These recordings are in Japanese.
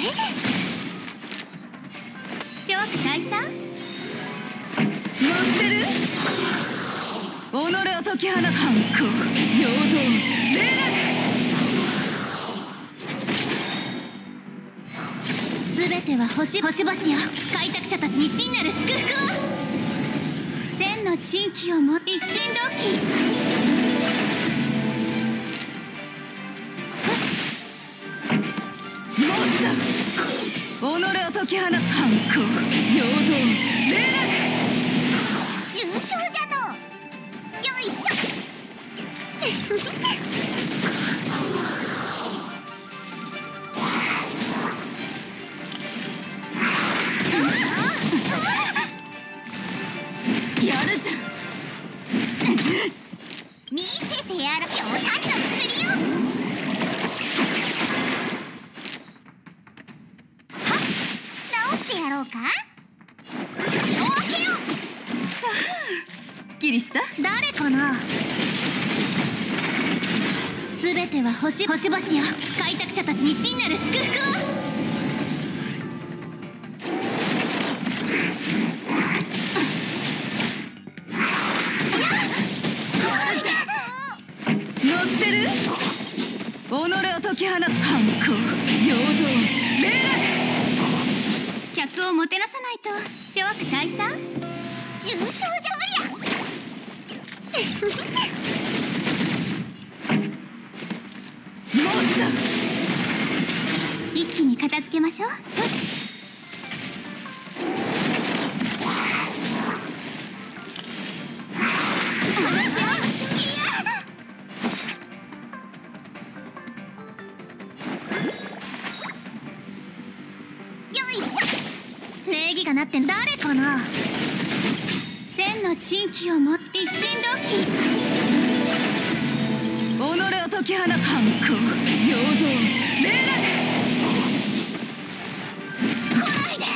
諸悪退散。 待ってる。己を解き放つ。反抗、陽動、霊落。 すべては星々よ。開拓者たちに真なる祝福を。千の珍奇をも一心同期。 己を解き放つ。反抗、陽動、霊落。 重傷じゃの。よいしょ。 やるじゃん。 見せてやる。強炭の薬よ。直してやろうか。血を分けよう。 すっきりした。 誰かな。すべては星々よ。開拓者たちに真なる祝福を。 乗ってる。己を解き放つ。反抗、陽動、霊落。 客をもてなさないと。諸悪退散。重傷じゃおりゃ。一気に片付けましょう。礼儀がなって誰かな。千の珍奇をも一心同期。 己を解き放つ。反抗、陽動、霊落。 来ないで。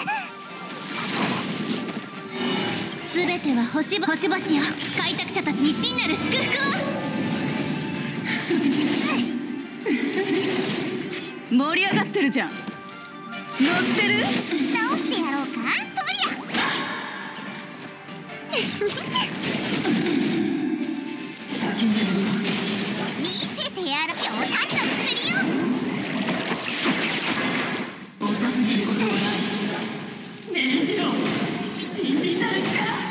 すべては星々よ。開拓者たちに真なる祝福を。 盛り上がってるじゃん。乗ってる。 直してやろうか。とりゃ。見せてやる。強炭の薬よ。 お尋ねることはない。命じろ。信じなるか。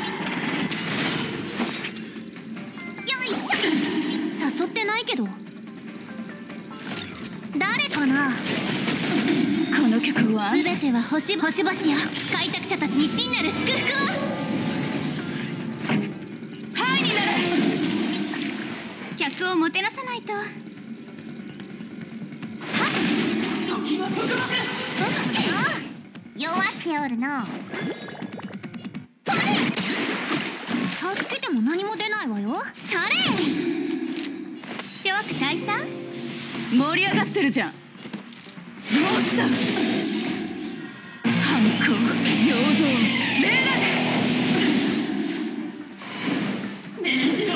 よいしょ。誘ってないけど。誰かな。 この曲は。 すべては星々よ。開拓者たちに真なる祝福を。 はいになる。 客をもてなさないと。 時はそこまで。 弱っておるの。助けても何も出ないわよ。それ。諸悪退散。 盛り上がってるじゃん。もっと。反抗、陽動、霊落。命じろ。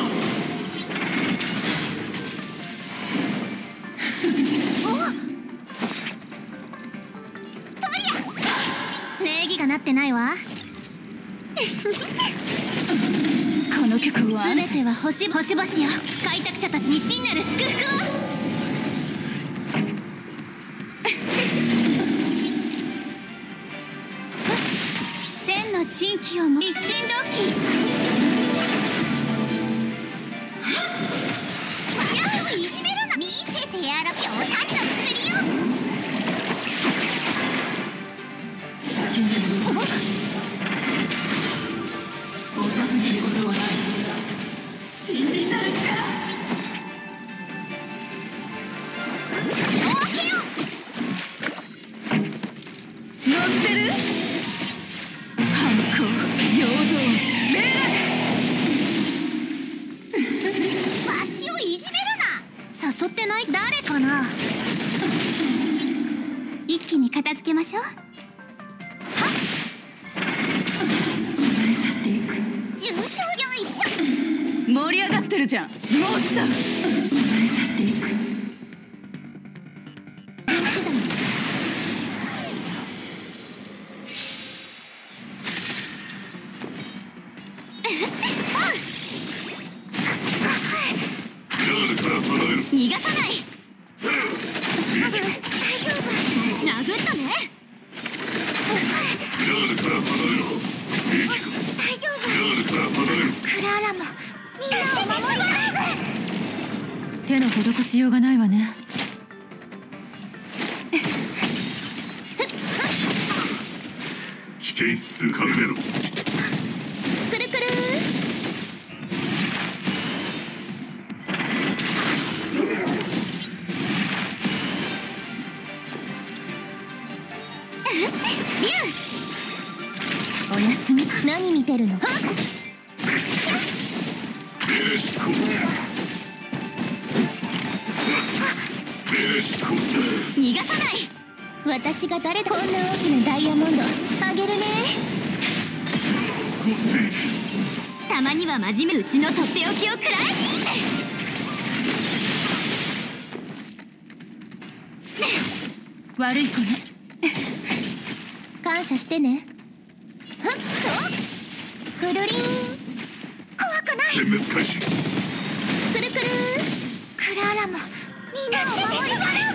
礼儀がなってないわ。 この曲は。 すべては星々よ。開拓者たちに真なる祝福を。千の珍奇をも一心同期。私をいじめるな。見せてやる。強炭の薬よ。 お尋ねることはない。信じなるか。 血を分けよう。 乗ってる。反抗、陽動、霊わしをいじめるな。誘ってない。誰かな。一気に片付けましょう。重傷。よいしょ。 盛り上がってるじゃん。もっと。 逃がさない。大丈夫。殴ったね。大丈夫。クララもみんなを守りたい。 手の施しようがないわね。 危険数隠れろ。 くるくる。竜。 おやすみ。 何見てるの？はっ。 ベレシコ。ベレシコ。 逃がさない。私が誰だ。こんな大きなダイヤモンドあげるね。 ごせい。 たまには真面目。うちのとっておきをくらえ。 悪い子ね。 感謝してね。ふっとくるりん。怖くない。 殲滅開始。 くるくる。クララもみんなを守りたい。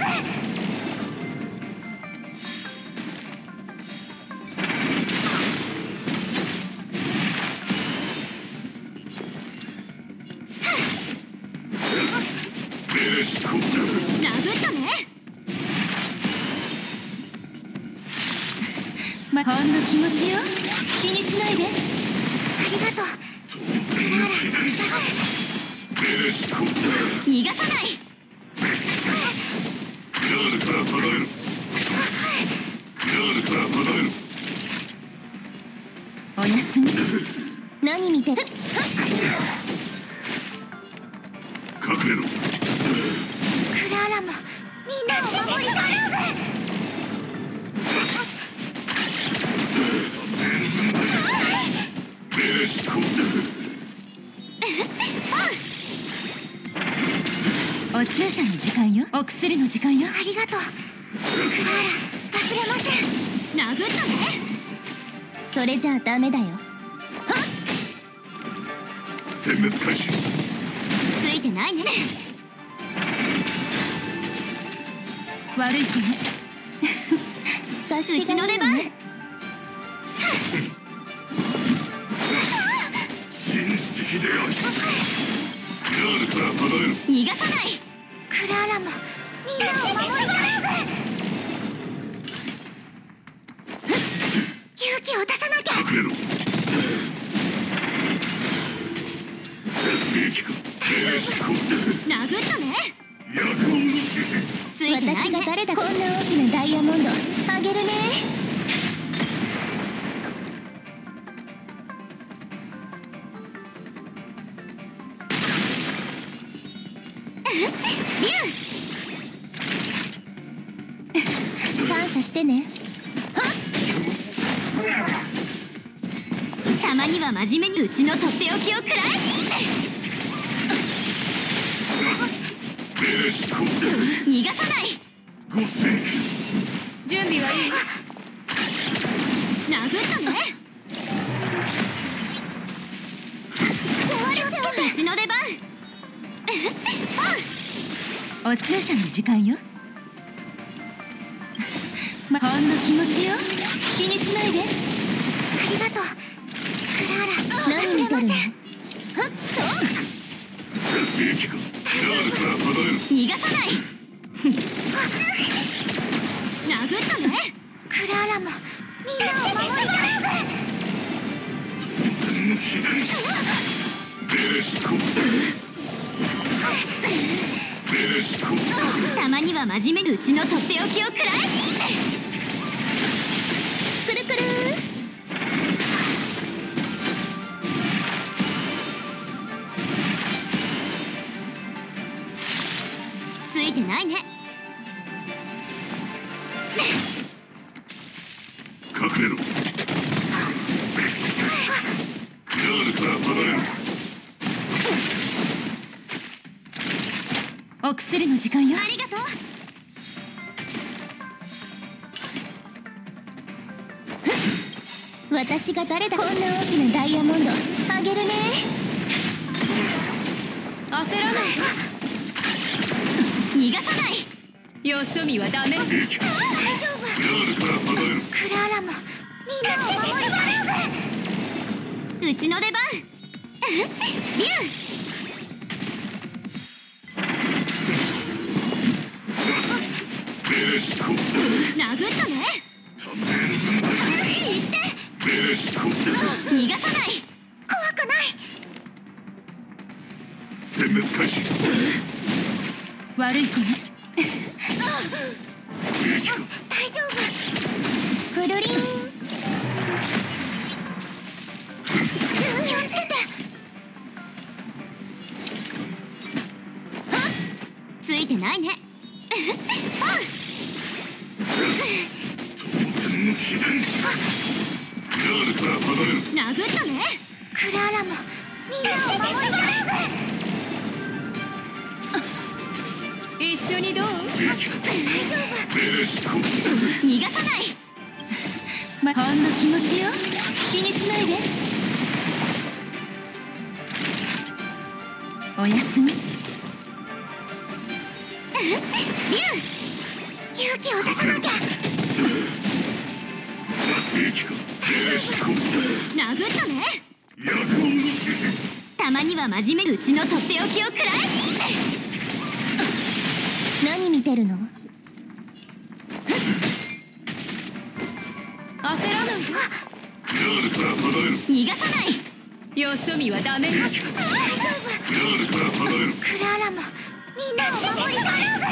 ベレシコ。 殴ったね。 ほんの気持ちよ。気にしないで。 ありがとう。 ベレシコ。 逃がさない。 クラールから離れろ。クラールから離れろ。 おやすみ。 何見てる？ 隠れろ。 クララもみんなを守りたい。 ベレシコ。 お注射の時間よ。お薬の時間よ。 ありがとう。クララ忘れません。殴ったね。それじゃあダメだよ。はっ。 殲滅開始。 ついてないね。 悪い子ね。 うちの出番。 親戚である。クラールから離れろ。 逃がさない。クララもみんなを守りたい。勇気を出さなきゃ。 隠れろ。兵器か。ベレシコ。 殴ったね。 役を抜け。 ついてないね。私が誰だ。こんな大きなダイヤモンドあげるね。感謝してね。はっ。たまには真面目にうちのとっておきをくらえ。 ベレシコ。 逃がさない。 ごせい。 準備はいい？ 殴ったね。壊れちゃう。うちの出番。 お注射の時間よ。ほんの気持ちよ。気にしないで。 ありがとう。クララ何見てるの？はっと。 兵器か。クラールから離れろ。 逃がさない。殴ったね。クララもみんなを守りたい。 当然の左。ベレシコ。ベレシコ。 たまには真面目にうちのとっておきをくらえ。くるくる。ついてないね。 隠れろ。クラールから離れろ。 お薬の時間よ。 ありがとう。私が誰だ。こんな大きなダイヤモンドあげるね。 焦らない。 逃がさない。 よそ見はダメ。 大丈夫。クラールから離れる。 クラーラもみんなを守り。うちの出番。竜。 ベレシコ。 殴ったね。 ために分際。 言って。 ベレシコ。 逃がさない。怖くない。 殲滅開始。 悪い子ね。 兵器が大丈夫。くるりん。気をつけて。ついてないね。 当然の秘伝。クラールから離れる。 殴ったね。クラーラもみんなを守り。 一緒にどう？ 兵器がベレシコ。 逃がさない。 ほんの気持ちよ。気にしないで。おやすみ。 勇気を出さなきゃ。 兵器がベレシコ。 殴ったね。 夜行のたまには真面目にうちのとっておきをくらえ。何見てるの？ 焦らないで。 クラールから離れる。 逃がさない。 よそ見はダメ。 兵器が大丈夫。 クラールから離れる。 クラーラもみんなを守り。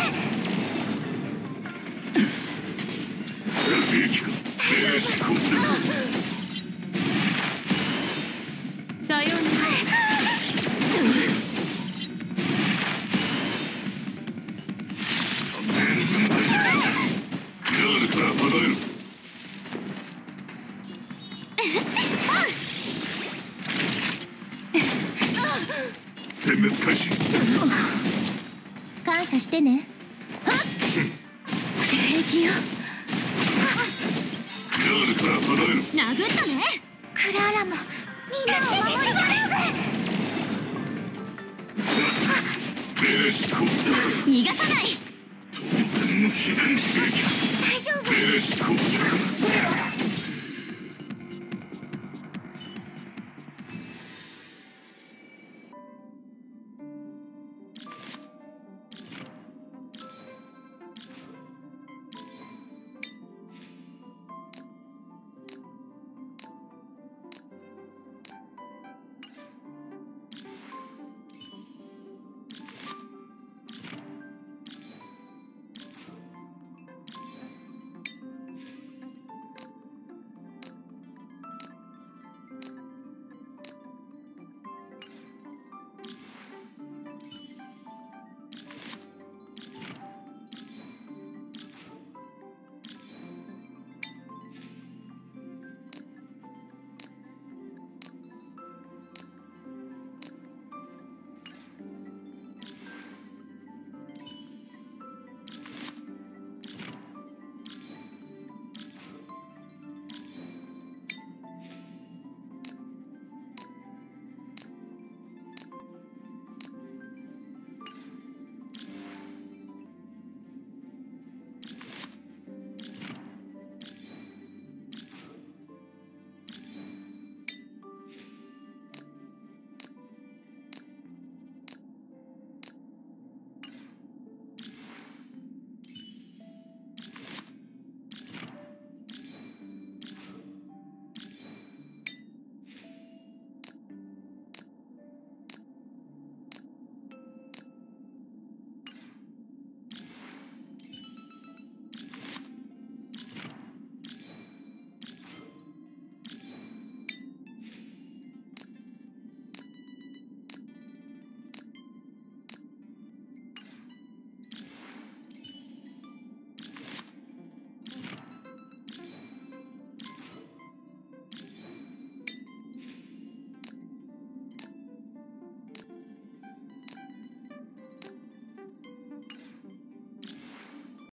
兵器がベレシコ。 さようなら。 クラールから離れる。殲滅開始。 感謝してね。 平気よ。 クラールから離れる。 殴ったね。クラーラもみんなを守り。 ベレシコ。 逃がさない。 当然の秘伝兵器。 大丈夫。 ベレシコ。